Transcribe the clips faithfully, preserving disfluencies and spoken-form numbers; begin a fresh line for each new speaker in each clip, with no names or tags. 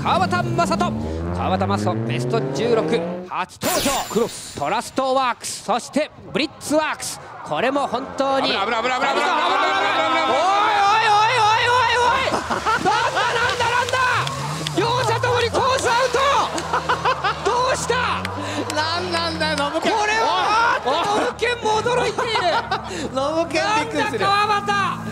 川端正人。川端正人ベストじゅうろく初登場。クロストラストワークス、そしてブリッツワークス。これも本当に危ない危ない危ない危ない危ない危ない危ない。おいおいおいおいおいおい、なんだなんだなんだ、両者ともにコースアウト。どうした、
なんなんだよノブケン。
これはノブケンも驚いている。
ノブケンびっくりする。
川端。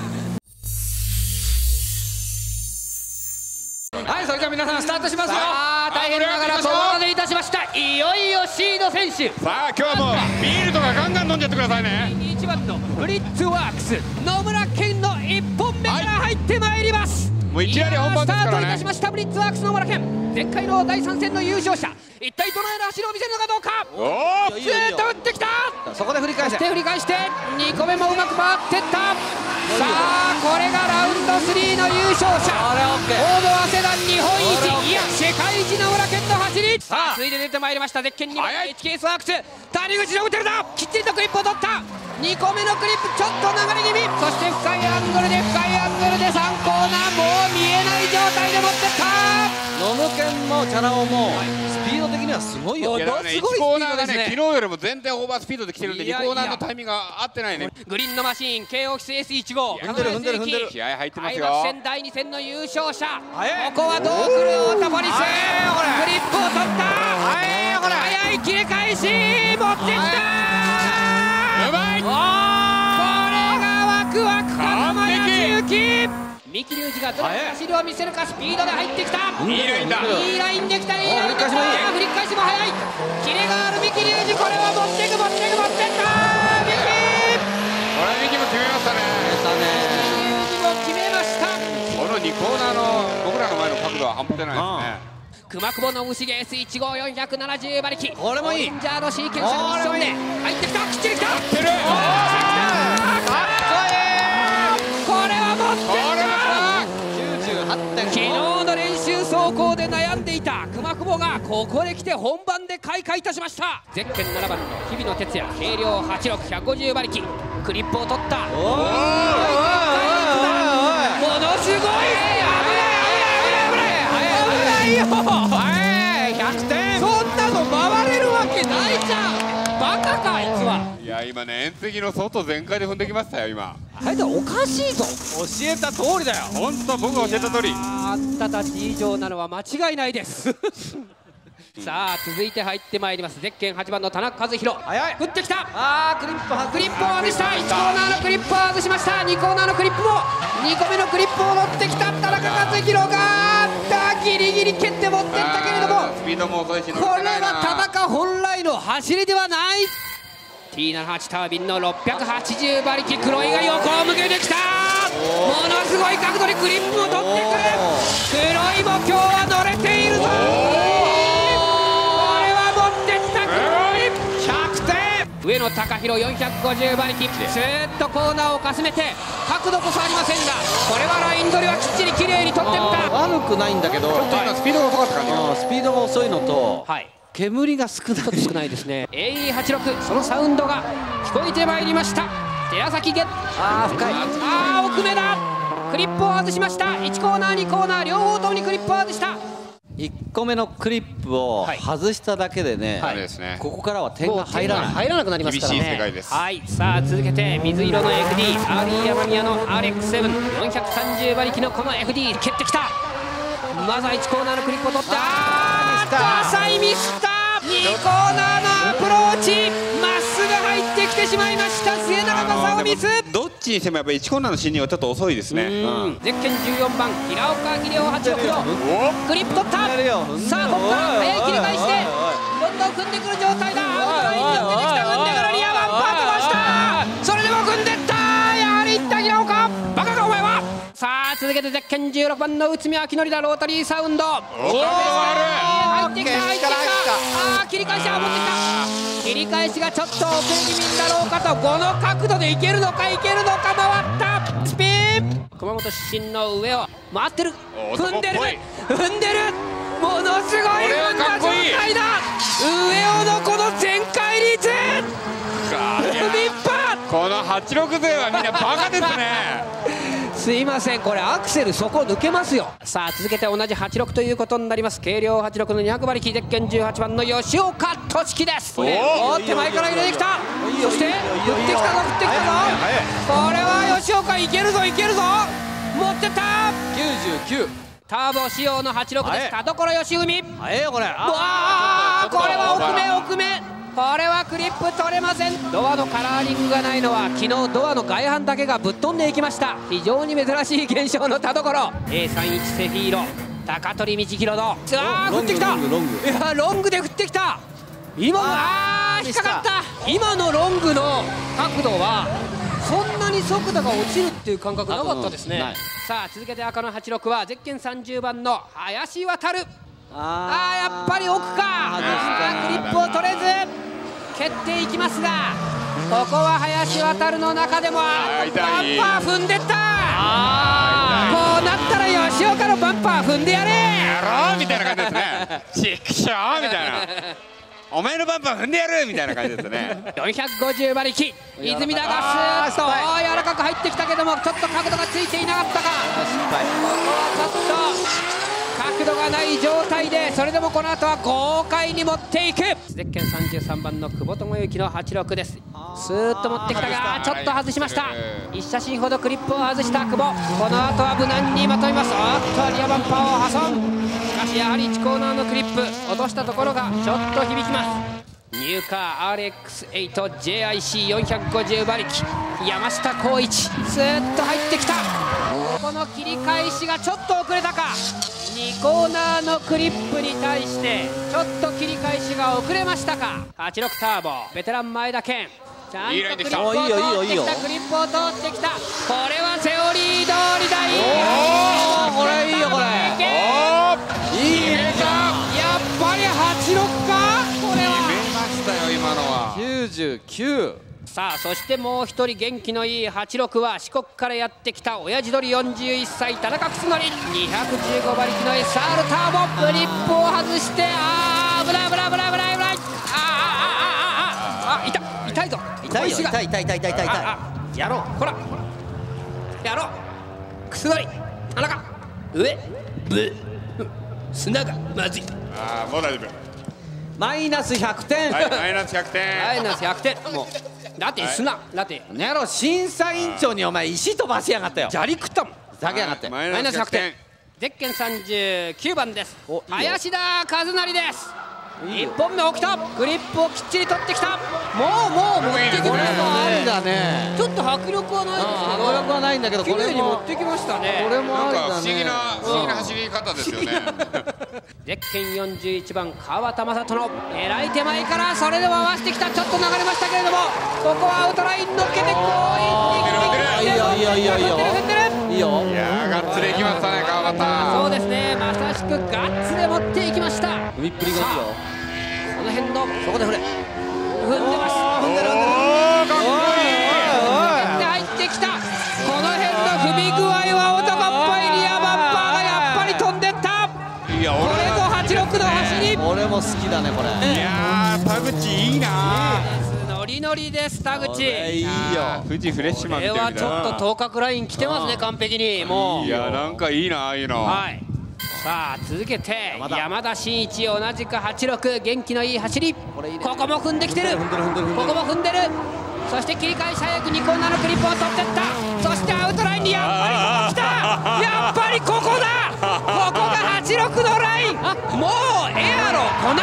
はい、それでは皆さんスタートしますよ。大変ながらここまでいたしました。いよいよシード選手。
さあ今日はもうビールとかガンガン飲んじゃってくださいね。
いちばんのブリッツワークス野村健のいっぽんめから入ってまいります。
もういきなり本番ですからね。
スタートいたしましたブリッツワークス野村健、前回のだいさん戦の優勝者。一体どのような走りを見せるのかどうか。
おお、
ずーっと打ってきた。
そこで振り返して
手振り返してにこめもうまく回ってった。さあこれがラウンドスリーの優勝者。大野早稲田日本一、いや世界一野村健の走り。さあ続いて出てまいりましたゼッケンにばん エイチケー スワークス谷口のホテルだ。きっちりとクリップを取った。にこめのクリップちょっと流れ気味。そして深いアングルで深いアングルでさんコーナー、もう見えない状態で持ってった。
ノブケンもチャラ男もスピード的にはすごいよ。
いやだからね、いちコーナーがね昨日よりも全然オーバースピードで来てるんでにコーナーのタイミングが合ってないね。
グリーンのマシーン ケーオー キス エースいちご
踏んでる踏んでる踏んでる。
気合入ってますよ。
開幕戦だいに戦の優勝者。ここはどうくる太田ポリス。グリップを取った。速い切れ返し持ってきた。
うまい。
これがワクワク感のやつき。三木隆二がどの走りを見せるか。スピードで入ってきた。
いいラインだ。
いいラインできた。いいラインできた。振り返しも速い。キレがある三木隆二、これは持ってく持ってく持ってった。三木。
これ三木も決めましたね。
決めました。
このにコーナーの僕らの前の角度は半端じゃないですね。
熊久保の虫毛 エスいちごよんひゃくななじゅう馬力。
これもいい。
オレンジャーのシーケンスのミッションで入ってきた。きっちりきた。
やってる。
これは持ってった。
きゅうじゅうはちてんご。
昨日の練習走行で悩んでいた熊久保がここで来て本番で開花いたしました。ゼッケンななばんの日比野哲也、軽量はちろく、ひゃくごじゅう馬力。クリップを取った。ものすごい。ひゃくてん。そんなの回れるわけないじゃん。バカかあいつは。
いや今ね、縁石の外全開で踏んできましたよ今。
あいつはおかしいぞ。
教えた通りだよ。
本当僕が教えた通り。
あんたたち以上なのは間違いないです。さあ続いて入ってまいりますゼッケンはちばんの田中和弘。
早い。
打ってきた。
あークリップ外
クリップを外した。いちコーナーのクリップを外しました。にコーナーのクリップもにこめのクリップを持ってきた田中和弘がギリギリ蹴って持ってったけれども、
スピードも遅いし、
これは田中本来の走りではない。 ティーななじゅうはち タービンのろっぴゃくはちじゅう馬力。黒井が横を向けてきた。ものすごい角度でクリップを取ってくる。黒井も今日は乗れているぞ。上野貴弘よんひゃくごじゅう馬力。スーッとコーナーをかすめて角度こそありませんが、これはライン取りはきっちり綺麗に取ってった。
悪くないんだけど、
ちょっと今スピードが遅かった感じが。
スピードが遅いのと、
はい、
煙が少ない。
ちょっと少ないですね。 エーイーはちじゅうろく そのサウンドが聞こえてまいりました。寺崎ゲッ。
あー深い。
あー奥目だ。クリップを外しました。いちコーナーにコーナー両方ともにクリップを外した。
いっこめのクリップを外しただけでね、
あれですね。
ここからは点が入らない。
入らなくなりますからね。
厳しい世界です。
はい、さあ続けて水色の エフディー、アーリー山宮の アールエックスセブン、よんひゃくさんじゅう馬力のこの エフディー 蹴ってきた。まずはいちコーナーのクリップを取って、あーっと浅いミスった。にコーナーのアプローチまっすぐ入ってきてしまいました。末永正雄ミス。
どっちにしてもやっぱりいちコーナーの進入はちょっと遅いですね。
ゼッケンじゅうよんばん平岡秀夫はちろくのクリップ取った。さあここから早い切り返してどんどん組んでくる状態だ。アウトラインに出てきた。組んでくるリアワンパー飛ばした。それでも組んでった。やはりいった平岡。バカかお前は。さあ続けてゼッケンじゅうろくばんの内海明則だ。ロータリーサウンド。入ってきた入ってきた。あー切り返しは持ってきた。切り返しがちょっと遅れ気味だろうかと。この角度でいけるのかいけるのか。回ったスピン。熊本出身の上を回ってる。踏んでる踏んでる。ものすごい踏んだ状態だ。上尾のこの全開率。踏みっぱ。
このはちじゅうろく勢はみんなバカですね。
すいません、これアクセルそこ抜けますよ。さあ続けて同じはちろくということになります。軽量はちろくのにひゃく馬力、ゼッケンじゅうはちばんの吉岡俊樹です。おお手前から入れてきた。そして振ってきたぞ、振ってきたぞ。これは吉岡いけるぞいけるぞ。持ってった
きゅうじゅうきゅう。
ターボ仕様のはちろくです。田所義文。
早いよこれ。
わあこれは奥目奥目。これはクリップ取れません。ドアのカラーリングがないのは昨日ドアの外板だけがぶっ飛んでいきました。非常に珍しい現象の田所 エーさんじゅういち セフィーロ高取道弘のあー振ってきた。いやロングで振ってきた。今のあー引っかかった。今のロングの角度はそんなに速度が落ちるっていう感覚なかったですね。さあ続けて赤のはちろくはゼッケンさんじゅうばんの林航。ああやっぱり奥か。あクリップを取れず蹴っていきますが、ここは林航の中でもバンパー踏んでった。こうなったら吉岡のバンパー踏んでやれ
やろうみたいな感じですね。ちくしょうみたいな、お前のバンパー踏んでやるみたいな感じですね。
よんひゃくごじゅう馬力、泉田がスーッと柔らかく入ってきたけども、ちょっと角度がついていなかったか。ここはちょっと角度がない状態で、それでもこの後は豪快に持っていく。ゼッケンさんじゅうさんばんの久保智之のはちろくです。スーッと持ってきたがちょっと外しました。いち写真ほどクリップを外した久保、この後は無難にまとめます。おっとリアバンパーを破損。しかしやはりいちコーナーのクリップ落としたところがちょっと響きます。ニューカー アールエックスエイトジェイアイシーよんひゃくごじゅう 馬力山下浩一スーッと入ってきた。この切り返しがちょっと遅れたか。にコーナーのクリップに対してちょっと切り返しが遅れましたか。はちろくターボベテラン前田健ちゃんとクリップを通ってきた。クリップを通ってきた。これはセオリー通りだ。いい
おおこれいいよこれ。いいね。
やっぱりはちろくか。これは
決めましたよ今のは。
きゅうじゅうきゅう。
さあそしてもう一人元気のいいはちろくは四国からやってきた親父鳥よんじゅういっさい田中楠則にひゃくじゅうご馬力の エスアール ターボ。クリップを外してあー危ない危ない危ない危ない危ない。あーあーあーあーあーあ痛い痛いぞ。
痛いよ痛い痛い痛い痛い痛い痛い。
やろうほらやろう。楠則田中上ブ砂がまずい。
ああもう大丈夫。
マイナスひゃくてん。
はいマイナスひゃくてん。
マイナスひゃくてん。もうだって砂、はい、だって
ねやろ審査委員長にお前石飛ばしやがったよ。
砂利食ったもん。
下げやがって。
マイナスひゃくてん。
ゼッケンさんじゅうきゅうばんです。林田和成です。いっぽんめ起きた。グリップをきっちり取ってきた。もうもう持ってきました。
これもありだね。
ちょっと迫力はないですけど、
迫力はないんだけど、
これに持ってきましたね。
これもありだね。
不思議な不思議な走り方ですよね。
ゼッケンよんじゅういちばん川田正人の狙い手前からそれでも合わせてきた。ちょっと流れましたけれども、ここはアウトライン乗っけて強引に
いいよいいよいいよいいよいいよ。
いやガッツでいきましたね川端。
そうですね、まさしくガッツで持っていきました。
踏みっぷりがいいよ。
この辺の
そこで振れ。
踏んでます。
踏んでる踏んでる。
おーかっこいい。
で入ってきた。この辺の踏み具合は男っぽい。リアバンパーがやっぱり飛んでった。
いや
これぞはちろくの走り。
俺も好きだねこれ。
いやー田口いいな。
ノリノリです田口。
いいよ。
富士フレッシュマンみたいな。
これはちょっと頭角ライン来てますね完璧に。もう
いやなんかいいなああいうの。
はい。さあ続けて山田真一同じくはちろく元気のいい走り。ここも踏んできてる。ここも踏んでる。そして切り返し早くにコーナーのクリップを取っていった。そしてアウトラインにやっぱり来た。やっぱりここだ。ここがはちろくのライン。もうエアロ粉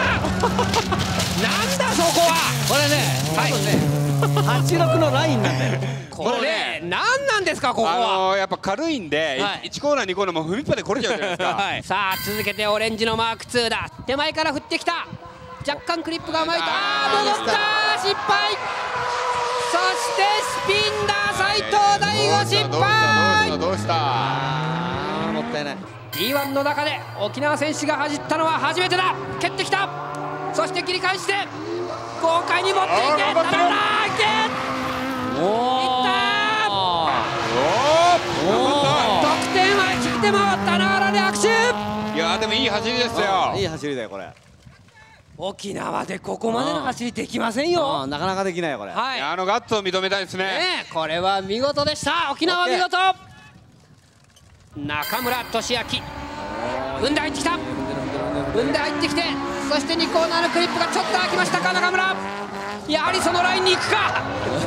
々。なんだそこは。
これねはいはちろくのラインなんだよ。
これ何なんですかここは。
あのー、やっぱ軽いんで、はい、いちコーナーにコーナーも踏みっぱで来れちゃうじゃないですか。はい、
さあ続けてオレンジのマークツーだ。手前から振ってきた。若干クリップが甘いとあー戻った失敗。そしてスピンダー斉藤大吾失敗。
どうしたどうしたどうした。
あーもったいない。
ディーワン の中で沖縄選手が走ったのは初めてだ。蹴ってきた。そして切り返して豪快に持っていけ。頼んだいけ。いったー。得点は聞いて回ったならで拍手。
いやでもいい走りですよ。
いい走りだよこれ。
沖縄でここまでの走りできませんよ。
なかなかできないよこれ。
はい、
あのガッツを認めたいですね。
ねこれは見事でした。沖縄見事。 中村俊明、踏んで入ってきた、踏んで入ってきて、そしてにコーナーのクリップがちょっと開きましたか。中村、やはりそのラインに行くか。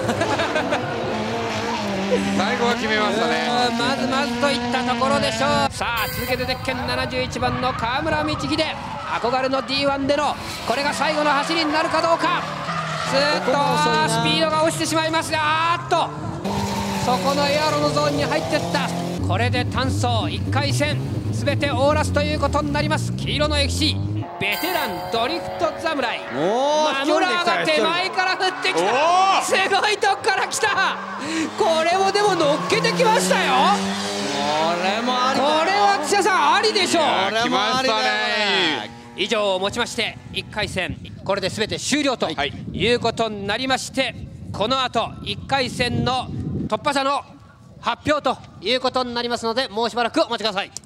最後は決めましたね。
まずまずといったところでしょう。さあ続けてゼッケンななじゅういちばんの川村道秀、憧れの ディーワン でのこれが最後の走りになるかどうか。ずーっとスピードが落ちてしまいますが、あーっとそこのエアロのゾーンに入っていった。これで単走いっかい戦全てオーラスということになります。黄色のエキシベテランドリフト侍、マムラーが手前から振ってきた。すごいとこから来た。これをでも乗っけてきましたよ。
これもあり、
これは土屋さんありでしょう。
来ましたね。
以上をもちましていっかい戦これで全て終了ということになりまして、この後いっかい戦の突破者の発表ということになりますので、もうしばらくお待ちください。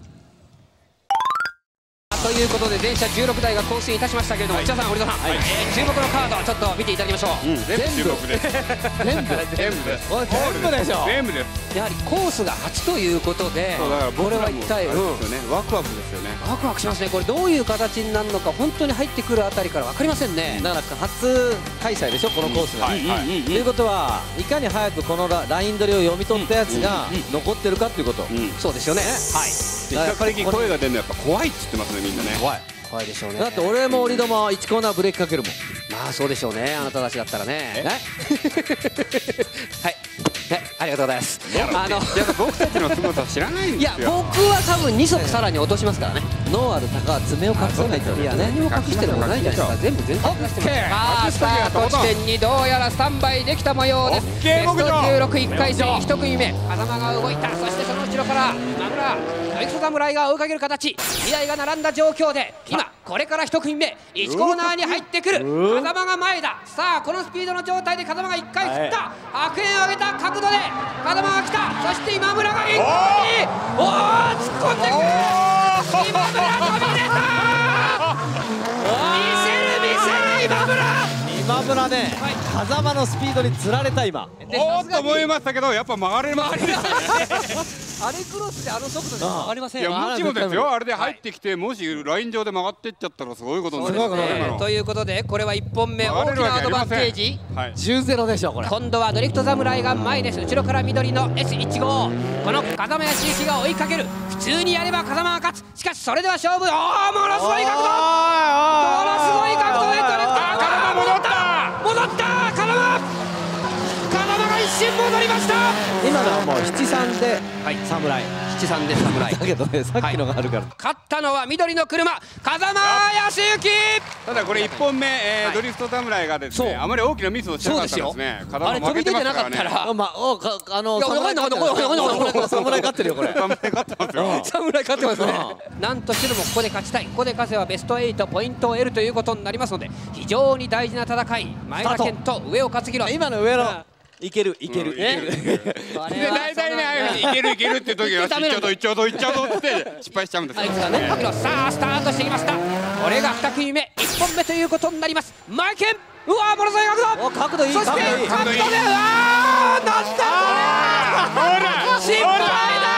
ということで電車じゅうろくだいが更新いたしましたけれども、内田さん、堀田さん、えー注目のカードをちょっと見ていただきましょう。
全部注目です。
全部
全部です。
全部でしょ。
全部です。
やはりコースが初ということで、
そうだから
これは一体、うん
僕らもあれですよね、ワクワクですよね。
ワクワクしますね。これどういう形になるのか本当に入ってくるあたりから分かりませんね。
だから初開催でしょ、このコースが。と
はいはい
いうことはいかに早くこのラライン取りを読み取ったやつが残ってるかっていうこと。
そうですよね。はい。
比較的声が出るのやっぱ怖いって言ってますね、みんなね。
怖い。
怖いでしょうね。
だって俺も折り玉いちコーナーブレーキかけるもん。
まあそうでしょうね。あなたたちだったらね。
え
はい。はい、ありがとうございます。あの、
いや僕たちの凄さ知らないん
いや
ですよ。
僕は多分に足さらに落としますからね。
脳ある鷹は爪を隠さないと。
いや何も隠してるのないじゃないですか。全部全部隠してます。さあスタート地点にどうやらスタンバイできた模様です。ベストじゅうろくいっかい戦いち組目、風間が動いた。そしてその後ろからマグラドリフト侍が追いかける形。にだいが並んだ状況で今これからいち組目いちコーナーに入ってくる。風間が前だ。さあこのスピードの状態で風間がいっかい振った。白煙を上げた角度で風間が来た。そして今村が一気におお突っ込んでくる。今村飛び出た。見せる見せる今村。
今村ね、風間のスピードに釣られた今。
おーっと思いましたけど、やっぱ曲がれますね。
あれクロスであの速度で曲がりません
いや
よ。
もちろんですよ。あれで入ってきて、もしライン上で曲がっていっちゃったらすごいことになります
そうですね。ということでこれはいっぽんめ大きなアドバンテージ。
じゅうゼロでしょこれ。
今度はドリフト侍が前です。後ろから緑の エスいちご。この風間康之が追いかける。普通にやれば風間が勝つ。しかしそれでは勝負。おおものすごい角度。ものすごい角度でドリフト。風間戻った戻った風間。風間が一瞬戻りました。
今のはもう七三で侍。
七三で侍。
だけどね、さっきのがあるから。
勝ったのは緑の車風間康之。
ただこれいっぽんめ、えードリフト侍がですね、あまり大きなミスをしなかったですね。
あれ飛び出てなかったら、
まあ、おかあの
侍勝ってる。
侍勝ってるよこれ。
侍勝ってますよ。
侍勝ってますね。なんとしてでもここで勝ちたい。ここで勝てばベストエイトポイントを得るということになりますので、非常に大事な戦い。前田健と上岡克弘。
今の上のいけるいける。
で大体ね、ああいうふうにいけるいけるっていう時は、いっちゃうといっちゃうといっちゃうとって失敗しちゃうんですよ。
さあスタートしてきました。これがに組目いっぽんめということになります。前剣、うわーものすごい角度。
お角度いい。
そして角度で、うわーなんだこれ。失敗だ。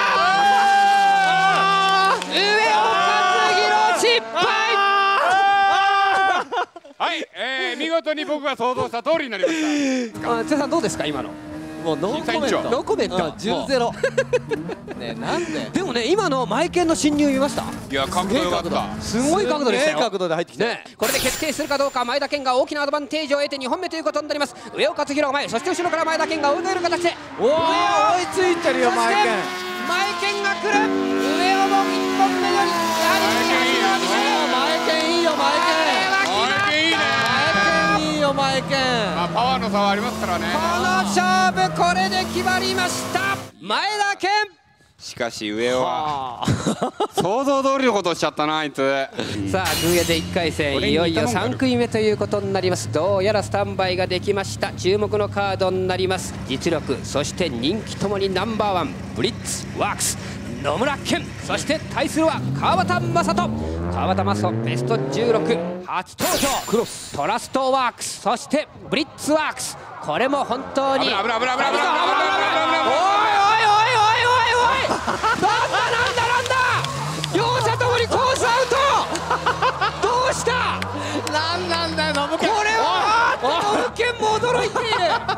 上岡克弘失敗。
はい、えー、見事に僕が想像した通りになりました。
あ、津田さんどうですか今の。
もうノーコメント。
ノーコメント。
じゅうゼロ。ね、なんで。
でもね、今の前剣の侵入見ました。
いや、角度良かった。
すごい角度でしたよ。
角度で入ってきて。
これで決定するかどうか。前田健が大きなアドバンテージを得てにほんめということになります。上岡克弘が前、そして後ろから前田健が追いかける形で。
おお、追いついてるよ前剣。
前剣が来る。上尾もいっぽんめよりやはり足が見せる。
前剣いいよ前剣。
前剣いいね。
前剣いいよ前剣。
まあパワーの差はありますからね。
この勝負これで決まりました。前田健。
しかし上尾は想像通りのことをしちゃったなあいつ。
さあ続けていっかい戦いよいよさん組目ということになります。どうやらスタンバイができました。注目のカードになります。実力そして人気ともにナンバーワンブリッツワークス野村健、そして対するは川端正人。川端正人ベストじゅうろく初登場。クロストラストワークス、そしてブリッツワークス。これも本当に
危ない危ない危ない危ない危ない危ない危ない危ない危ない。
おいおいおいおいおいおいなんだなんだ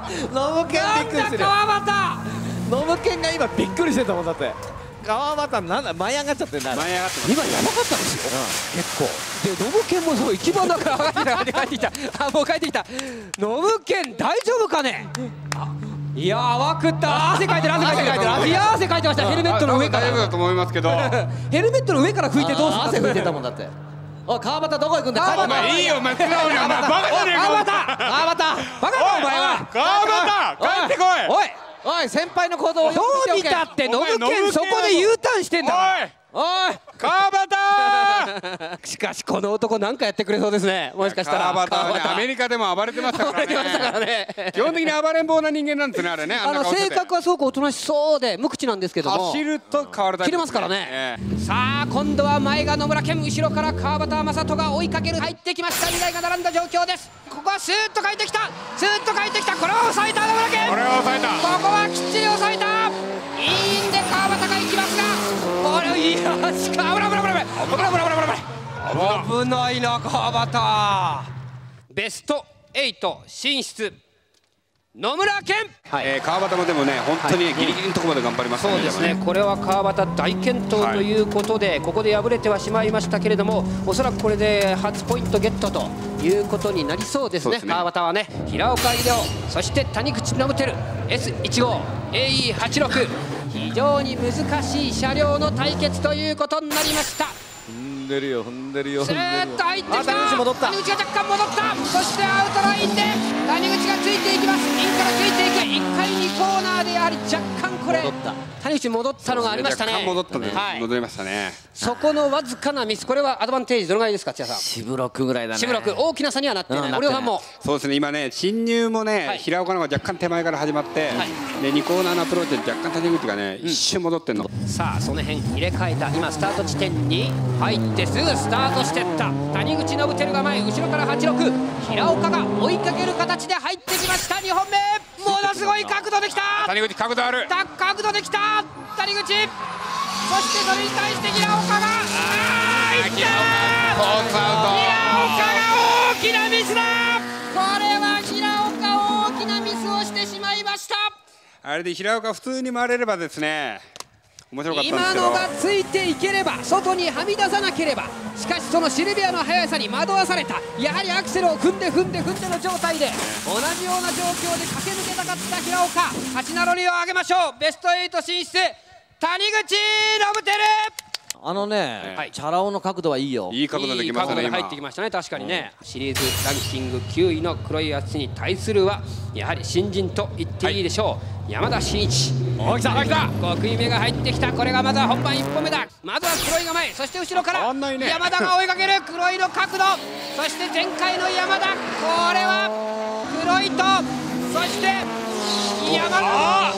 ノブケンびっくりする。
川端
ノブケンが今びっくりしてたもんだって。川端なんだ舞い上がっちゃってんだ。
舞い上がってます。
今やばかったですよ、結構。でノブケンもそう一番だから上がって帰ってきたあもう帰ってきた。ノブケン大丈夫かね。いやー泡食った汗かいてる汗かいてるいや汗かいてました。ヘルメットの上から
大丈夫だと思いますけど
ヘルメットの上から拭いてどうする
汗拭いてたもんだって。お川端どこ行くんだ。
川端
お前いいよお前素直にお前バカじゃねえか。
川端川端バカかお前は。
川端帰ってこい。
おい
おい先輩の行動を
どう見たってノブケンそこで U ターンしてんだ。おい
川端
しかしこの男なんかやってくれそうですね。もしかしたら
川端はねアメリカでも暴れてましたからね。基本的に暴れん坊な人間なんですねあれね。
あの性格はすごくおとなしそうで無口なんですけども
走ると変わるタイプ
切れますからね。さあ今度は前が野村健、後ろから川端正人が追いかける。入ってきました。にだいが並んだ状況です。ここはスーッと帰ってきたスーッと帰ってきた。これを抑えた野村健。
これを抑えた。
ここはきっちり抑えた。いいんで川端が行きますがこれいやしか危ない危ない危ない危ない危ない危ない危ないな川端。ベストエイト進出野村健。
えー、川端もでもね本当にギリギリのところまで頑張りましたね。
そうですね、これは川端大健闘ということで、はい、ここで敗れてはしまいましたけれども、おそらくこれで初ポイントゲットということになりそうです ね, ですね川端はね。平岡秀夫、そして谷口信輝 エスじゅうご エーイーはちじゅうろく、 非常に難しい車両の対決ということになりました。
踏んでるよ踏んでるよ。
スーッと入ってきた。
谷口戻った。
谷口が若干戻った。そしてアウトラインで谷口がついていきます。インからついていく。いっかいにコーナーでやはり若干これ谷口戻ったのがありましたね。
若干戻ったね、
はい、
戻りましたね。
そこのわずかなミス、これはアドバンテージどのぐらいですか千谷さん。
しぶろくぐらいだね。
しぶろく大きな差にはなっていない。森尾さんも
そうですね。今ね進入もね、はい、平岡の方が若干手前から始まって、はい、でにコーナーのアプローチで若干谷口がね、うん、一瞬戻ってんの。
さあその辺入れ替えた。今スタート地点に入ってすぐスタートしてった谷口信輝が前、後ろからはちじゅうろく、平岡が追いかける形で入ってきました。にほんめものすごい角度できた。
谷口角度ある。
角度できた谷口。そしてそれに対して平岡があーいったー。
コースアウト。
平岡が大きなミスだ。これは平岡大きなミスをしてしまいました。
あれで平岡普通に回れればですね面白かったんですけど、
今のがついていければ、外にはみ出さなければ、しかしそのシルビアの速さに惑わされた。やはりアクセルを踏んで踏んで踏んでの状態で同じような状況で駆け抜けたかった平岡。八ナロリを上げましょう。ベストエイト進出谷口信輝。
あのね、はい、チャラ男の角度はいいよ。
いい角度できましたね。
いい角度で入ってきましたね。確かにね、うん、シリーズランキングきゅういの黒い圧に対するはやはり新人と言っていいでしょう、はい、山田真一。
お来た来た。
ご組目が入ってきた。これがまずは本番いっぽんめだ。まずは黒いが前、そして後ろから山田が追いかける。黒いの角度、そして前回の山田、これは黒いと、そして山田。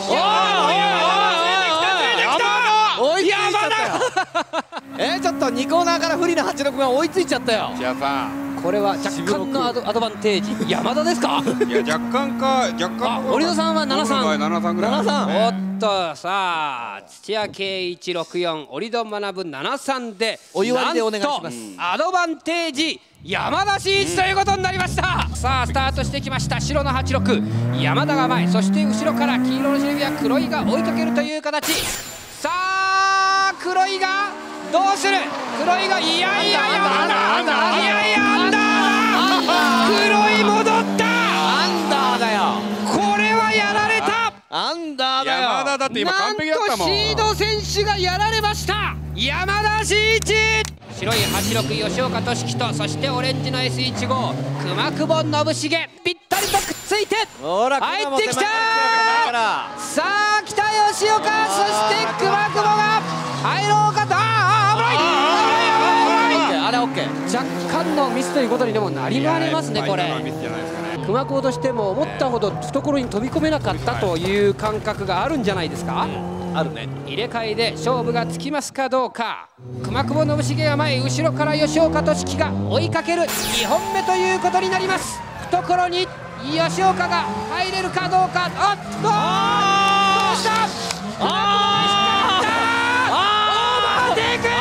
えー、ちょっとにコーナーから不利なはちじゅうろくが追いついちゃったよ。
千谷さん、
これは若干のアド、アドバンテージ。山田ですか。
いや若干か若干。
堀野さんはななさん。
ななさんぐらい。
おっとさあ土屋圭一ろくよん、折戸学ななさんで
お祝いでお願いします。
アドバンテージ山田真一ということになりました。うん、さあスタートしてきました。白のはちじゅうろく、山田が前、そして後ろから黄色のシルビア黒いが追いかけるという形。さあ黒いがどうする。黒いがいやいやいやアンダーアンダーいやいやアンダー。黒い戻った。
アンダーだよ。
これはやられた。
アンダーだよ。
山田だって今完璧だったもん。
なんとシード選手がやられました。山田真一。白いはちじゅうろく吉岡俊樹と、そしてオレンジの エスじゅうご 熊久保信繁、ぴったりとくっついて入ってきた。さあ北吉岡、そして熊久保が入ろうかと。ああ危ない危ない危ない危ない。
あれオッケー。
若干のミスということにでもなりかねますね。これ熊久保としても思ったほど懐に飛び込めなかったという感覚があるんじゃないですか。
あるね。
入れ替えで勝負がつきますかどうか。熊久保信繁は前、後ろから吉岡俊樹が追いかけるにほんめということになります。懐に吉岡が入れるかどうか。あっとどうした。あーオーバーテイ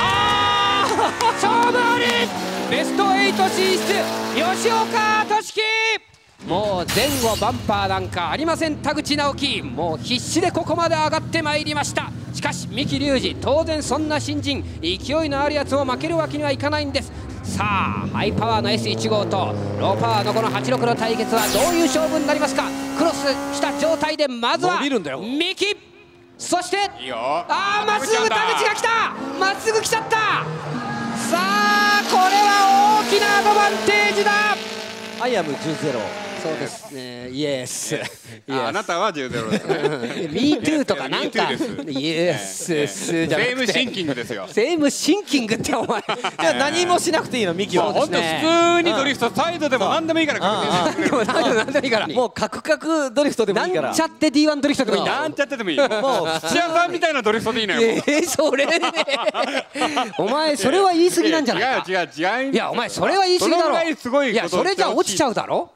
ク。勝負あり。ベストエイト進出吉岡俊樹。 もう前後バンパーなんかありません田口直樹。もう必死でここまで上がってまいりました。しかし三木隆二、当然そんな新人勢いのあるやつを負けるわけにはいかないんです。さあハイパワーの エスいち 号とローパワーのこのはちろくの対決はどういう勝負になりますか。クロスした状態でまずは三木、そしてああまっすぐ田口が来た、まっすぐ来ちゃった。さあこれは大きなアドバンテージだ。
アイアムじゅうゼロ。
そうですね、イエス。
あなたはじゅうゼロですね。
ミートゥーとかなんか、イエススじゃなくて、
セームシンキングですよ。
セームシンキングってお前。
じゃあ何もしなくていいのミキは。
本当普通にドリフトサイドでも何でもいいから確定してくれる。
何でもいいから。
もうカクカクドリフトでもいいから。
なんちゃって ディーワン ドリフトでもいいんだ。
なんちゃってでもいい。もう土屋さんみたいなドリフトでいいのよ。
ええそれね。お前それは言い過ぎなんじゃないか。
違う違う違う。
いやお前それは言い過ぎだろ。いやそれじゃ落ちちゃうだろ。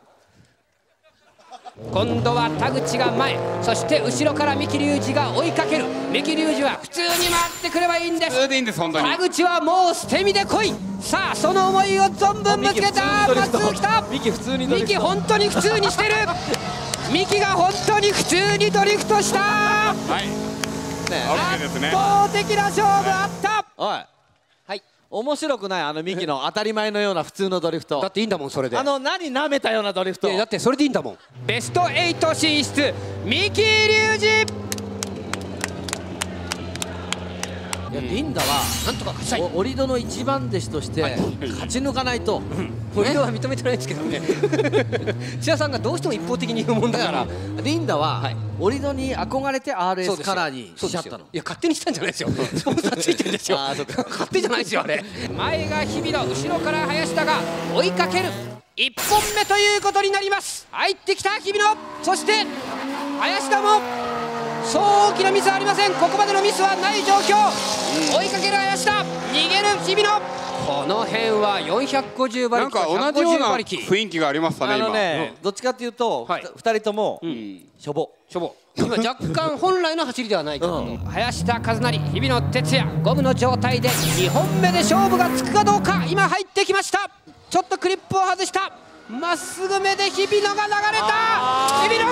今度は田口が前、そして後ろから三木隆二が追いかける。三木隆二は普通に回ってくればいいんです。
普通でいいんです本当に。
田口はもう捨て身で来い。さあその思いを存分ぶつけた。まっすぐ来た。
ミキ普通にドリ
三木
フト。
本当に普通にしてる。三木が本当に普通にドリフトした。
はい。
ね
ですね。
圧倒的な勝負あった。
おい。はい。面白くないあのミキの当たり前のような普通のドリフト。
だっていいんだもんそれで。
あの何舐めたようなドリフト。
いやだってそれでいいんだもん。ベストエイト進出三木隆二。
いやリンダは
なんとか勝ちたい。
お折戸の一番弟子として勝ち抜かないと。
これは認めてないですけどね。千田さんがどうしても一方的に言うもんだから。
リンダは折戸に憧れて アールエス カラーにしちゃったの。
いや勝手にしたんじゃないですよ。スポンサーついてるんですよ。勝手じゃないですよあれ。前が日比野、後ろから林田が追いかける。いっぽんめということになります。入ってきた日比野、そして林田もそう大きなミスはありません。ここまでのミスはない状況。追いかける林田、逃げる日比野。この辺はよんひゃくごじゅう馬
なん
力と
か同じような
ひゃくごじゅう馬力。
雰囲気がありましたね
あの
今。
ねどっちかっていうと
はい
ふたりともしょぼ。
しょぼ今若干本来の走りではないかなと、うん、林田和成、日比野哲也、五分の状態でにほんめで勝負がつくかどうか。今入ってきました。ちょっとクリップを外した。まっすぐ目で日比野が流れた。日比野が流れた。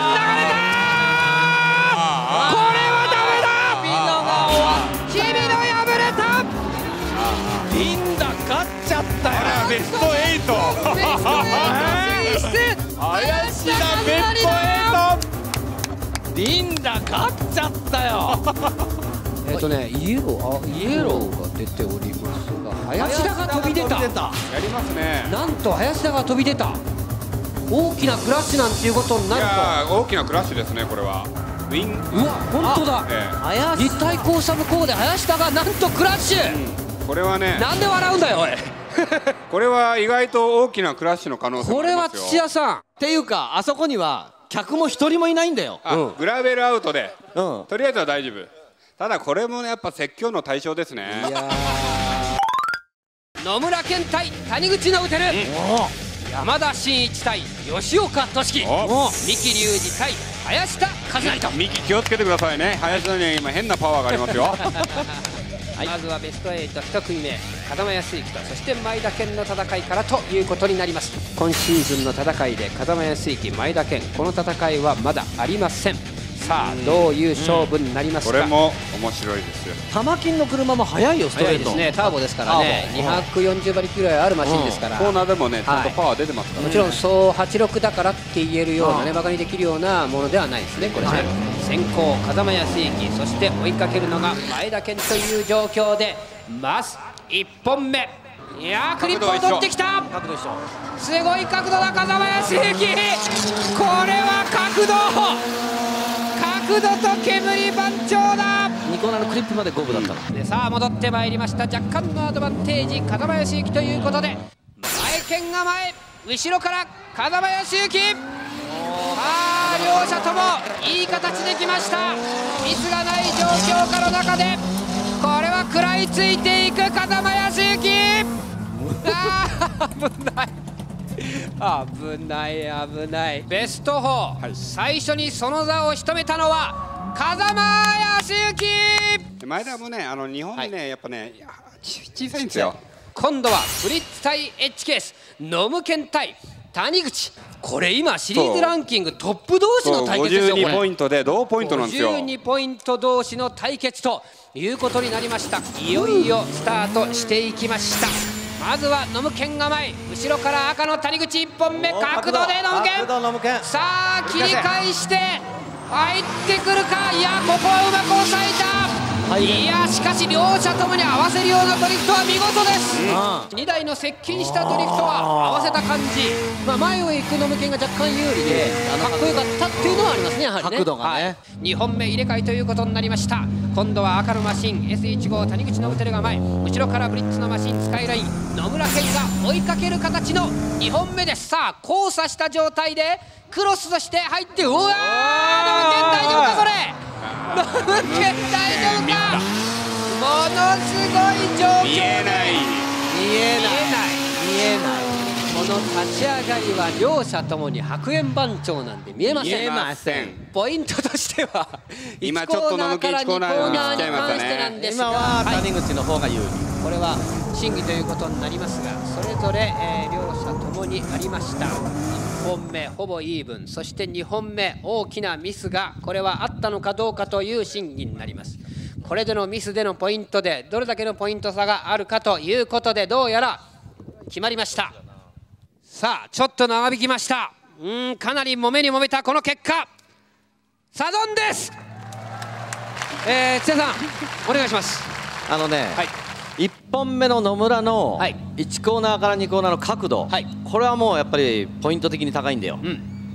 これはダメだ。日比野敗れた。
リンダ勝っちゃったよ。
ベストエイト。
ベストエイト進出。
林田ベストエイト。
リンダ勝っちゃったよ。
えっとねイエローあイエローが出ておりますが、林田が飛び出た。
やりますね。
なんと林田が飛び出た。大きなクラッシュなんていうことにないると。
や大きなクラッシュですねこれは。ウィン。
うわ本当だ。
え
林
立体交差部コーで林田がなんとクラッシュ。
えこれはね。
なんで笑うんだよおい。
これは意外と大きなクラッシュの可能性も
これは
ありますよ。
土屋さん。
っていうかあそこには客も一人もいないんだよ。
あ、
うん
グラベルアウトで、
うん
とりあえずは大丈夫。ただこれもねやっぱ説教の対象ですね。
いや野村健対谷口の打てる。山田真一対吉岡俊樹。
お
三木隆二対林田和成と。
ミキ気をつけてくださいね。林田には今変なパワーがありますよ。
まずはベストエイトいち組目、風間康之とそして前田健の戦いからということになります。今シーズンの戦いで風間康之、前田健、この戦いはまだありません。さあどういう勝負になりますか。
これも面白いですよ。
玉金の車も速いよストレート。
速いですね。ターボですからね。にひゃくよんじゅう馬力ぐらいあるマシンですから。
コーナーでもねちゃんとパワー出てますからね。
もちろんそうはちろくだからって言えるようなね、バカにできるようなものではないですねこれね。先行風間康之、そして追いかけるのが前田健という状況で、まずいっぽんめ。いやークリップを取ってきた。
角度一緒。
すごい角度だ風間康之。これは角度角度と煙番長だ。
ニコーナーのクリップまで五分だったの。
でさあ戻ってまいりました。若干のアドバンテージ風間康之ということで、前健が前、後ろから風間康之。あー両者ともいい形できました。ミスがない状況下の中でこれは食らいついていく風間康之。あー危ない危ない危ない。ベストフォー、はい、最初にその座を仕留めたのは風間康之。
前田もねあの日本でね、はい、やっぱね小さいんですよ。
今度はブリッツ対エッジケース、ノムケン対谷口、これ今シリーズランキングトップ同士の対決ですよ。
ごじゅうにポイントで同ポイントなんですよ。
ごじゅうにポイント同士の対決ということになりました。いよいよスタートしていきました。まずはノムケンが前、後ろから赤の谷口いっぽんめ、角度でノムケン、さあ切り返して入ってくるか。いや、ここはうまく抑えた。いや、しかし両者ともに合わせるようなドリフトは見事です、うん、にだいの接近したドリフトは合わせた感じ、まあ、前を行くノムケンが若干有利でかっこよかったっていうのはありますね、やはりね、角度がね、はい、にほんめ入れ替えということになりました。今度は赤のマシン エスじゅういちご 谷口ノブテルが前、後ろからブリッツのマシンスカイライン、野村健が追いかける形のにほんめです。さあ交差した状態でクロスとして入って、うわー、ノムケン大丈夫かそれ、ノムケン大丈夫か、ものすごい状況、見えない見えない見えない、この立ち上がりは両者ともに白煙番長なんで見えません。見えません。ポイントとしては
今ちょっとノムケンいちコーナーに関してなんですが、
今は谷口の方が有利、はい、
これは審議ということになりますが、それぞれ、えー、両者ともにありました。いっぽんめほぼイーブン、そしてにほんめ大きなミスがこれはあったのかどうかという審議になります。これでのミスでのポイントでどれだけのポイント差があるかということで、どうやら決まりました。さあちょっと長引きました。うんかなり揉めに揉めたこの結果、サドンです。えー、津谷さんお願いします。
あのね、
はい、
いっぽんめの野村のいちコーナーからにコーナーの角度、はい、これはもうやっぱりポイント的に高いんだよ、うん、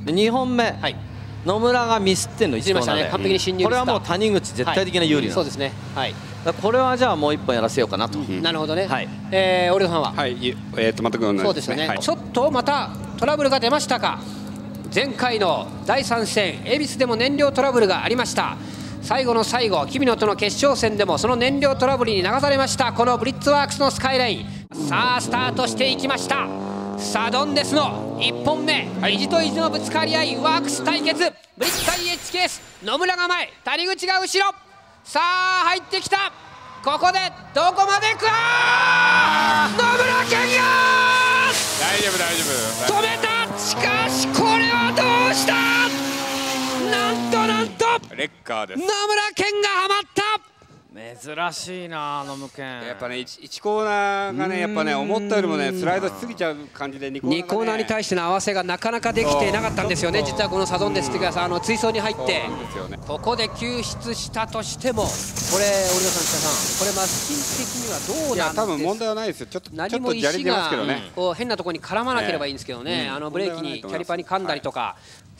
でにほんめ、はい、野村がミスってんのいちコーナーで、ね、
完璧に侵入した。
これはもう谷口絶対的な有利なんです、
はい、そうですね、はい、
だこれはじゃあもういっぽんやらせようかなと、うん、
なるほどね、はい、えー、オリオさんは、
はい、えー、と全く同じですね。
そうですよね、
はい、
ちょっとまたトラブルが出ましたか。前回のだいさん戦恵比寿でも燃料トラブルがありました。最後の最後君野との決勝戦でもその燃料トラブルに流されましたこのブリッツワークスのスカイライン。さあスタートしていきました。サドンデスのいっぽんめ、はい、意地と意地のぶつかり合い、ワークス対決、ブリッツ対 エイチケーエス、野村が前、谷口が後ろ、さあ入ってきた。ここでどこまで行くか、野村健が
大丈夫大丈夫
止めた。しかしこれはどうした、なんとなんと
レッカーです。
野村健がハマった。
珍しいなノムケン。
やっぱね 1, いちコーナーがねやっぱね思ったよりもねスライドしすぎちゃう感じでにコーナー、ね、
にコーナーに対しての合わせがなかなかできてなかったんですよね。実はこのサドンデスっていうかあの追走に入って、ね、ここで救出したとしてもこれ折田さん、これマシン的にはどうなんですか。いや
多分問題はないですよ。ちょっと
何も石がこう変なところに絡まなければいいんですけどね、あのブレーキにキャリパーに噛んだりとか、はい、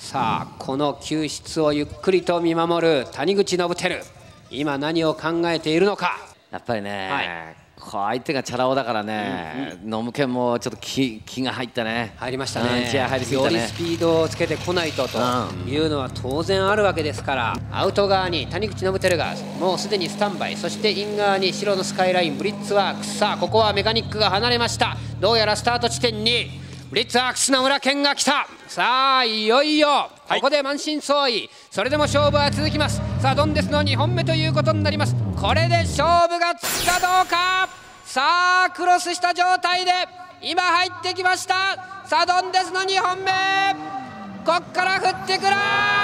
さあこの救出をゆっくりと見守る谷口信輝、今何を考えているのか。
やっぱりね、はい、こう相手がチャラ男だからね、うんうん、ノムケンもちょっと 気, 気が入ったね。入りましたね。気合入りすぎたね。よりスピードをつけてこないとというのは当然あるわけですから、アウト側に谷口信輝がもうすでにスタンバイ、そしてイン側に白のスカイラインブリッツワークス。さあここはメカニックが離れました。どうやらスタート地点にブリッツワークス野村健が来た。さあいよいよここで満身創痍、それでも勝負は続きます。サドンデスのにほんめということになります。これで勝負がつくかどうか。さあクロスした状態で今入ってきましたサドンデスのにほんめ、こっから振ってくる。ダメだ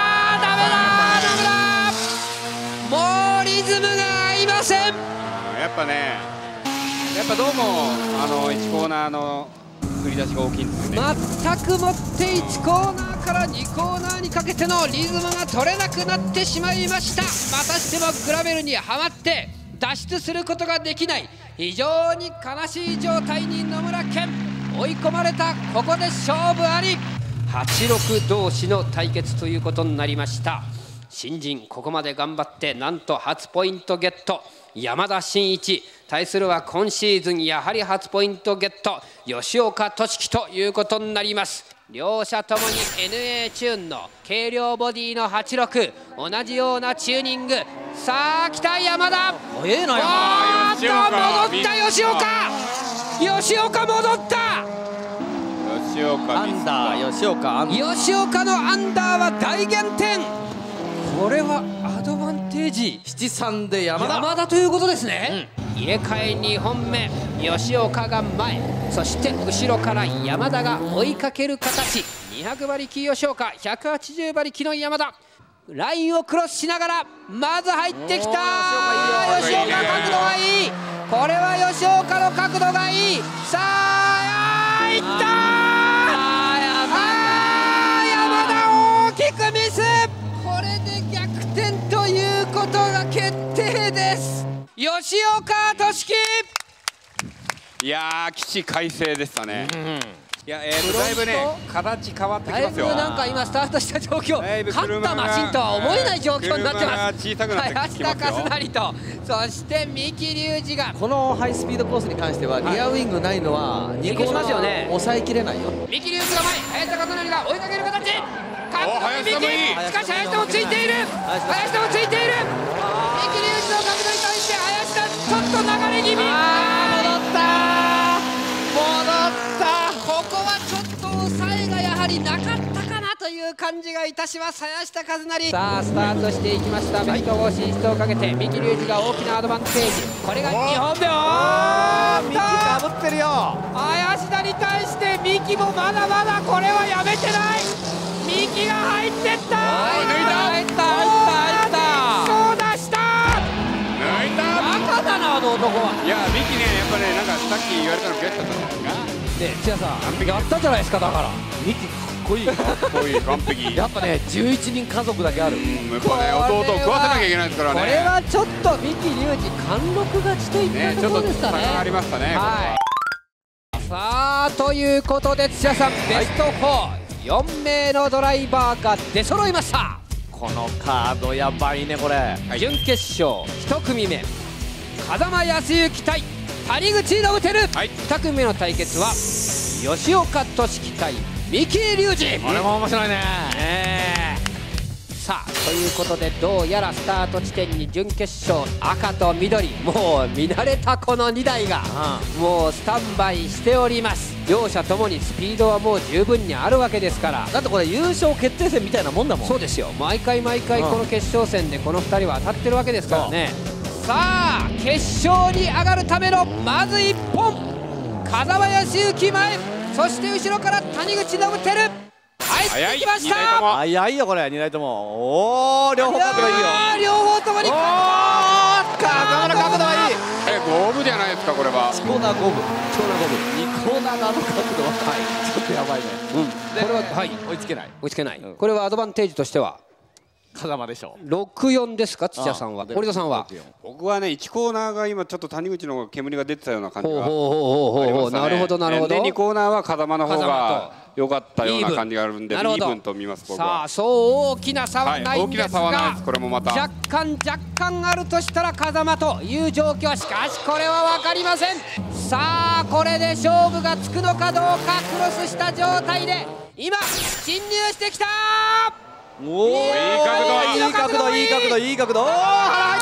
ダメだ、もうリズムが合いません。や
っぱねやっぱどうもあのいちコーナーの振り出しが大きいんですよね。
全くもっていちコーナーからにコーナーにかけてのリズムが取れなくなってしまいました。またしてもグラベルにはまって脱出することができない、非常に悲しい状態に野村健追い込まれた。ここで勝負あり。はちろく同士の対決ということになりました。新人ここまで頑張ってなんと初ポイントゲット山田真一、対するは今シーズンやはり初ポイントゲット吉岡俊樹ということになります。両者ともに エヌエー チューンの軽量ボディのはちろく、同じようなチューニング。さあ来た山田、
ええな
山田、戻った吉岡、吉岡戻った。
吉岡
アンダー、吉岡アンダー、
吉岡のアンダーは大減点。これはアドバンテージ
ななさんで山田
山田ということですね、うん入れ替えにほんめ、吉岡が前、そして後ろから山田が追いかける形。にひゃく馬力吉岡、ひゃくはちじゅう馬力の山田、ラインをクロスしながらまず入ってきた。吉岡角度がいい。これは吉岡の角度がいい。さあいったー。山田大きくミス。これで逆転ということが決定です。吉岡俊樹。
いやー起死回生でしたね。いや、えー、とだいぶね形変わってきますよ。
だいぶなんか今スタートした状況、勝ったマシンとは思えない状況になってます。林田和成と、そして三木隆二が、
このハイスピードコースに関してはリアウィングないのはにコーナー抑えきれないよ。
三木隆二が前、林田和成が追いかける形。角度に三木、しかし林田もついている。林田もついている。三木隆二の角度に対して林田ちょっと流れ気味。戻った戻ったここはちょっと抑えがやはりなかったかなという感じがいたします。林田和成。さあスタートしていきました。ベストご進出をかけて三木隆二が大きなアドバンテージ。これがにほんめ。おー
三木かぶってるよ。
林田に対して三木もまだまだこれはやめてない。三木が入ってった。入った入った入ったそう出した。
抜いた。
バカだなあの男は。
いや三木ね、やっぱね、なんかさっき言われたの悔しかったんですが
ね、千谷さんやったじゃないですか。だから
三木かっこいい。か
っこいい完璧。
やっぱねじゅういちにん家族だけある。
やっぱね弟を食わせなきゃいけないですからね。
これはちょっと三木隆二貫禄勝ちといったところですかね。
ちょっと差がありましたね。
はい。さあということで土屋さん、ベストよん、よんめいのドライバーが出揃いました。
このカードやばいねこれ。
はい、準決勝いち組目、風間康之対谷口信輝。はい、に組目の対決は吉岡俊樹対三木隆二。
これも面白いね。
ねさあということで、どうやらスタート地点に準決勝赤と緑、もう見慣れたこのにだいがもうスタンバイしております。両者ともにスピードはもう十分にあるわけですから。
だってこれ優勝決定戦みたいなもんだもん。
そうですよ。毎回毎回この決勝戦でこのふたりは当たってるわけですからね。さあ決勝に上がるためのまずいっぽん、風間康之前、そして後ろから谷口信輝入ってきました。
早いよこれにだいとも。おお両方角度いいよ。
両方ともに。おお
風間の角度はいい。
え五分じゃないですかこれは。
いちコーナーごぶ、いちコーナーごぶ、にコーナーのあの角度はちょっとやばいね。
これははい
追いつけない。
追いつけない。これはアドバンテージとしては
風間でしょう。
ろくよんですか土屋さんは。堀田さんは。
僕はねいちコーナーが今ちょっと谷口の煙が出てたような感じが。
ほうほうほうほうほう。なるほどなるほど。
でにコーナーは風間の方が良かったような感じがあるんでイーブンと見ます僕は。
さあそう大きな差はないんですが、
これもまた
若干若干あるとしたら風間という状況。しかしこれは分かりません。さあこれで勝負がつくのかどうか。クロスした状態で今侵入してきた。
おおいい角度いい角度いい角度いい角度。おお腹入った。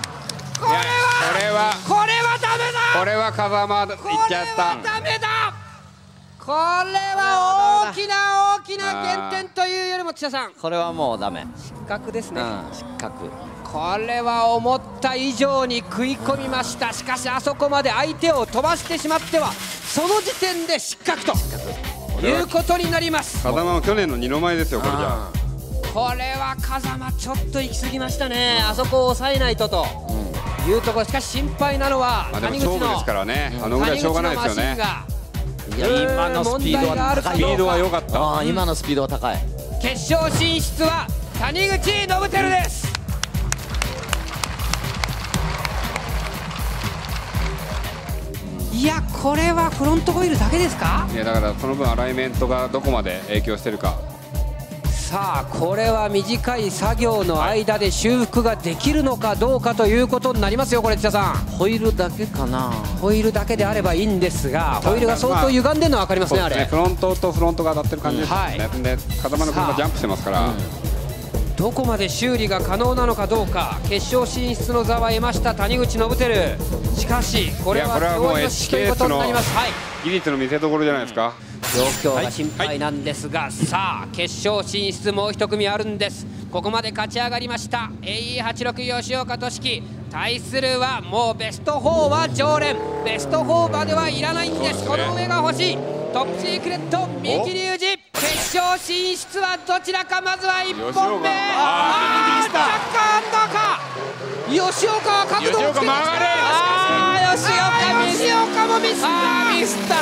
これは
これは
これはダメだ。
これは風間いっちゃった。
ダメだ。これは大きな大きな減点というよりも土屋さん、
これはもうダメ。
失格ですね。
失格。
これは思った以上に食い込みました。しかしあそこまで相手を飛ばしてしまってはその時点で失格ということになります。
風間は去年の二の舞ですよこれじゃ。
これは風間ちょっと行き過ぎましたね。あそこを抑えないとというところ。しかし心配なのは谷口の
勝負ですからね。あのぐらいしょうがないですよね。
いや今のスピードは高い。
スピードは良かった。
あ今のスピードは高い。
決勝進出は谷口信輝です。いやこれはフロントホイールだけですか。
いやだからその分アライメントがどこまで影響してるか。
さあこれは短い作業の間で修復ができるのかどうかということになりますよこれ土田さん。
ホイールだけかな。
ホイールだけであればいいんですが、ホイールが相当歪んでるのは分かりますね。あれ
フロントとフロントが当たってる感じですね。で風間の車ジャンプしてますから、
どこまで修理が可能なのかどうか。決勝進出の座は得ました谷口信輝。しかしこれは
もう エスケーエス の技術の見せ所じゃないですか。
状況が心配なんですが、はい、さあ決勝進出もう一組あるんです。ここまで勝ち上がりました エーイーはちじゅうろく 吉岡俊樹、対するはもうベストフォーは常連、ベストフォーまではいらないんです。この上が欲しいトップシークレット三木隆二、決勝進出はどちらか。まずはいっぽんめ、ああ若干アンダーか。吉岡は角度をつけてきた。ああ吉岡ミス、吉岡もミスった。ミスった。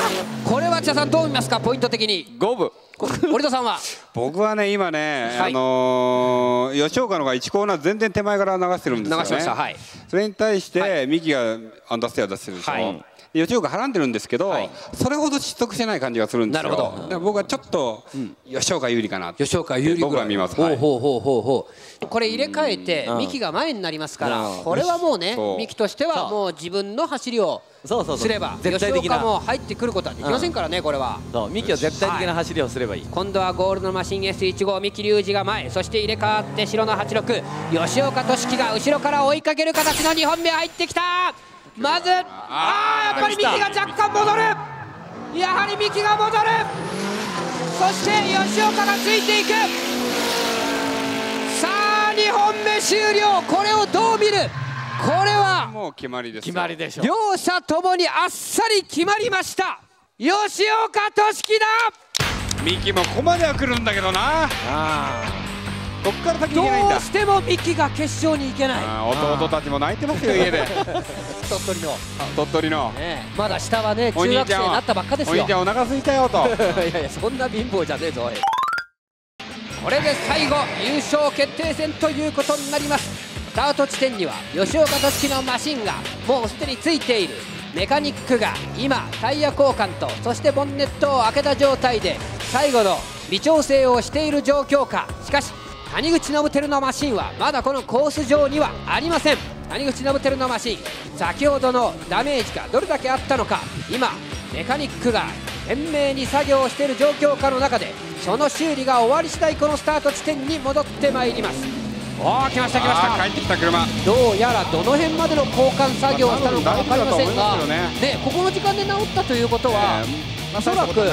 これは千田さんどう見ますか、ポイント的に。
五分。
森田さんは。
僕はね今ね、はい、あのー、吉岡のがいちコーナー全然手前から流してるんですよね。流しました、はい、それに対して、はい、三木がアンダーステア出してるでしょ、はい、吉岡はらんでるんですけど、はい、それほど失速してない感じがするんですよ。なるほど。だから僕はちょっと、うん、吉岡有利かな。吉岡有利僕は見ます。
ほうほうほうほうほう。これ入れ替えて三木が前になりますから、これはもうね三木としてはもう自分の走りをすれば吉岡も入ってくることはできませんからね。これは
三木は絶対的な走りをすればいい。
今度はゴールドマシン エスじゅうご 三木隆二が前、そして入れ替わって白のはちじゅうろく吉岡俊樹が後ろから追いかける形のにほんめ入ってきた。まずああやっぱり三木が若干戻る。やはり三木が戻る。そして吉岡がついていく。さあにほんめ終了。これをどう見る。これは
もう決まりです。
決まりでしょ。
両者ともにあっさり決まりました。吉岡俊樹だ。
三木もここまでは来るんだけどな。ああこっから先行けないんだ。
どうしても三木が決勝に行けない。
弟たちも泣いてますよ家で。
鳥取の
鳥取の、
ね、まだ下はね中学生になったばっかですよ。
お兄ちゃんお腹空いたよと。
いやいやそんな貧乏じゃねえぞ。これで最後優勝決定戦ということになります。スタート地点には吉岡俊樹のマシンがもうすでについている。メカニックが今タイヤ交換とそしてボンネットを開けた状態で最後の微調整をしている状況か。しかし谷口信輝のマシンはまだこのコース上にはありません。谷口信輝のマシン先ほどのダメージがどれだけあったのか、今メカニックが懸命に作業をしている状況下の中でその修理が終わり次第このスタート地点に戻ってまいります。おお来ました来ました。
帰ってきた車。
どうやらどの辺までの交換作業をしたのか分かりませんが、ね、ここの時間で直ったということは、えー、おそらく、うん、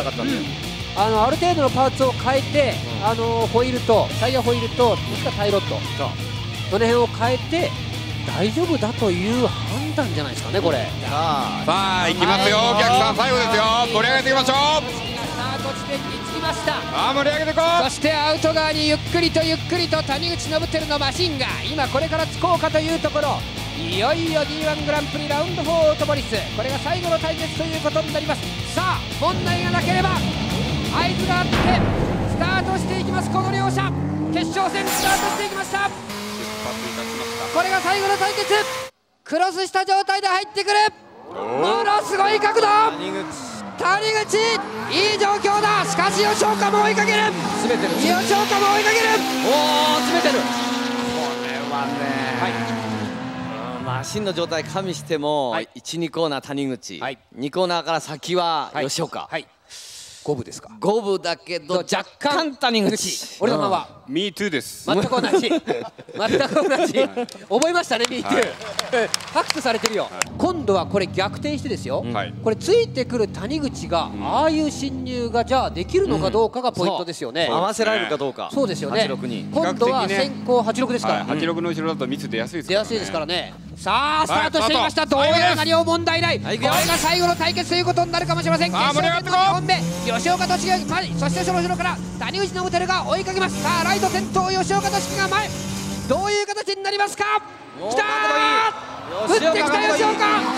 あのある程度のパーツを変えて、うん、あのホイールとタイヤホイールともしくはタイロッドその辺を変えて大丈夫だという判断じゃないですかねこれ。
さあさあ行きますよ、お客さん最後ですよ。盛り上げていきましょう。
スタート地点に着きました。
あ盛り上げていこう。
そしてアウト側にゆっくりとゆっくりと谷口信輝のマシンが今これから着こうかというところ。いよいよ ディーワン グランプリラウンドフォーオートポリス、これが最後の対決ということになります。さあ問題がなければ合図があってスタートしていきます。この両者決勝戦スタートしていきました。これが最後の対決。クロスした状態で入ってくる。ものすごい角度。谷口いい状況だ。しかし吉岡も追いかける。詰めてる。吉岡も追いかける。おお詰めてる。こ
れはね、はい、マシンの状態加味しても、はい、いち、にコーナー谷口、はい、にコーナーから先は吉岡、はいはい、
五分ですか。
五分だけど若干谷口。
俺の名は
ミートゥー です。
全く同じ全く同じ覚えましたね ミートゥー。 ファクトされてるよ。今度はこれ逆転してですよ、これついてくる谷口がああいう進入がじゃあできるのかどうかがポイントですよね。
合わせられるかどうか。
そうですよね。今度は先行はちじゅうろくですから。
はちじゅうろくの後ろだとミス出やすいです
出やすいですからね。さあスタートしていました。どうやら何も問題ない。これが最後の対決ということになるかもしれません。決勝戦のにほんめ吉岡俊樹が前、そしてその後ろから谷口信輝が追いかけます。さあライト先頭吉岡俊樹が前。どういう形になりますか。きたー、降ってきた吉岡。そして谷口が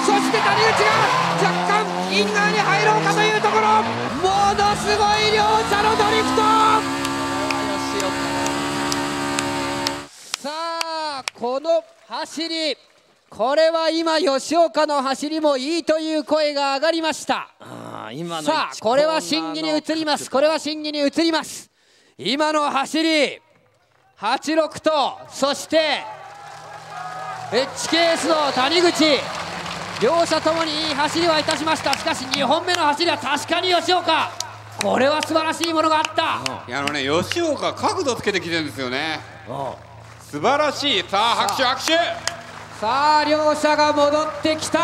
若干イン側に入ろうかというところ。ものすごい両者のドリフト。さあこの走り、これは今吉岡の走りもいいという声が上がりました。あ今のさあこれは審議に移ります。これは審議に移ります。今の走りはちじゅうろくとそして エイチケーエス の谷口、両者ともにいい走りはいたしました。しかしにほんめの走りは確かに吉岡、これは素晴らしいものがあった。
いやあのね吉岡角度つけてきてるんですよね。素晴らしい。さあ拍手拍手。
さあ両者が戻ってきた。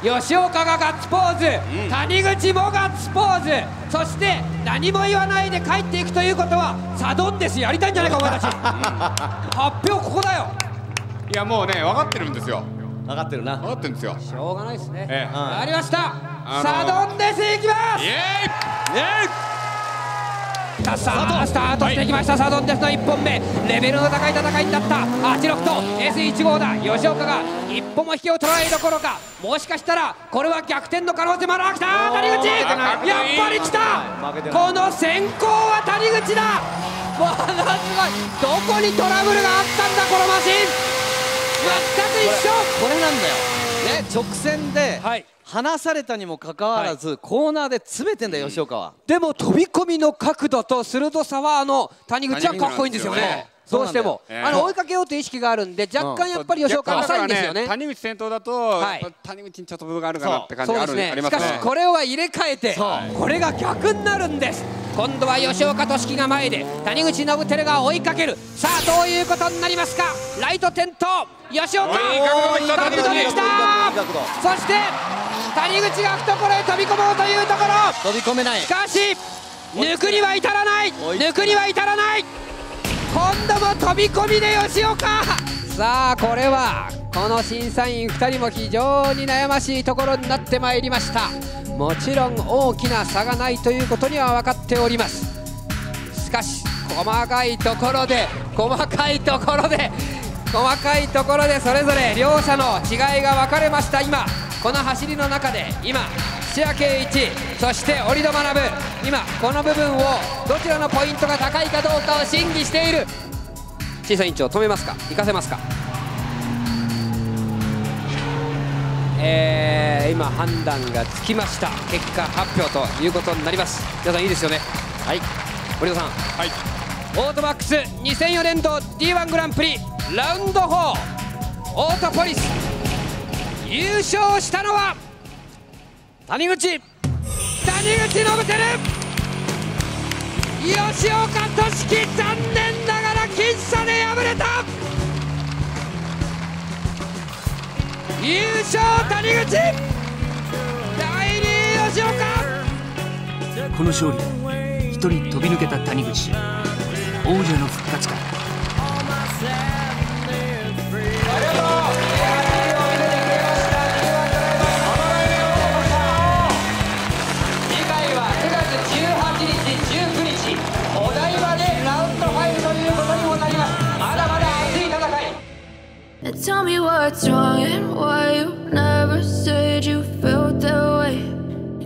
吉岡がガッツポーズ、うん、谷口もガッツポーズ、そして何も言わないで帰っていくということはサドンデスやりたいんじゃないかお前たち、うん、発表ここだよ。
いやもうね分かってるんですよ。
分かってるな。
分かってるんですよ。
しょうがないですね。
ええ、
ありました、
あのー、
サドンデスいきます。
イエーイイエーイ。
さあスタートしてきました、はい、サドンデスのいっぽんめ、レベルの高い戦いになったはちろくと エスいちごうだ。吉岡が一歩も引きを取らないどころか、もしかしたらこれは逆転の可能性もある。来た谷口、やっぱり来た。この先行は谷口だ。ものすごい、どこにトラブルがあったんだこのマシン。全く一緒。
これなんだよね、直線で、はい、離されたにもかかわらず、はい、コーナーで詰めてんだよ、吉岡は。
でも飛び込みの角度と鋭さはあの谷口はかっこいいんですよね。どうしても、えー、あの追いかけようという意識があるんで、若干やっぱり吉岡浅いんですよね。
谷口先頭だと、はい、谷口にちょっと部分があるかなって感じがある、ね、ありますね。
しかしこれを入れ替えて、これが逆になるんです。今度は吉岡俊樹が前で、谷口信輝が追いかける。さあどういうことになりますか。ライト点灯、吉岡いい角度できた。そして谷口が懐へ飛び込もうというところ、
飛び込めない。
しかし抜くには至らない、抜くには至らない。今度も飛び込みで吉岡。さあこれはこの審査員ふたりも非常に悩ましいところになってまいりました。もちろん大きな差がないということには分かっております。しかし細かいところで細かいところで細かいところでそれぞれ両者の違いが分かれました。今この走りの中で今土屋圭一、そして折戸学、今この部分をどちらのポイントが高いかどうかを審議している。審査委員長止めますか、行かせますか。えー、今判断がつきました。結果発表ということになります。皆さんいいですよね。はい、折戸さん、はい、オートバックスにせんよねんど ディーワン グランプリラウンドフォーオートポリス、優勝したのは谷口谷口信輝。吉岡俊樹残念ながら僅差で敗れた。優勝谷口、だいにい吉岡。
この勝利で一人飛び抜けた谷口、王者の復活か。
Tell me what's wrong and why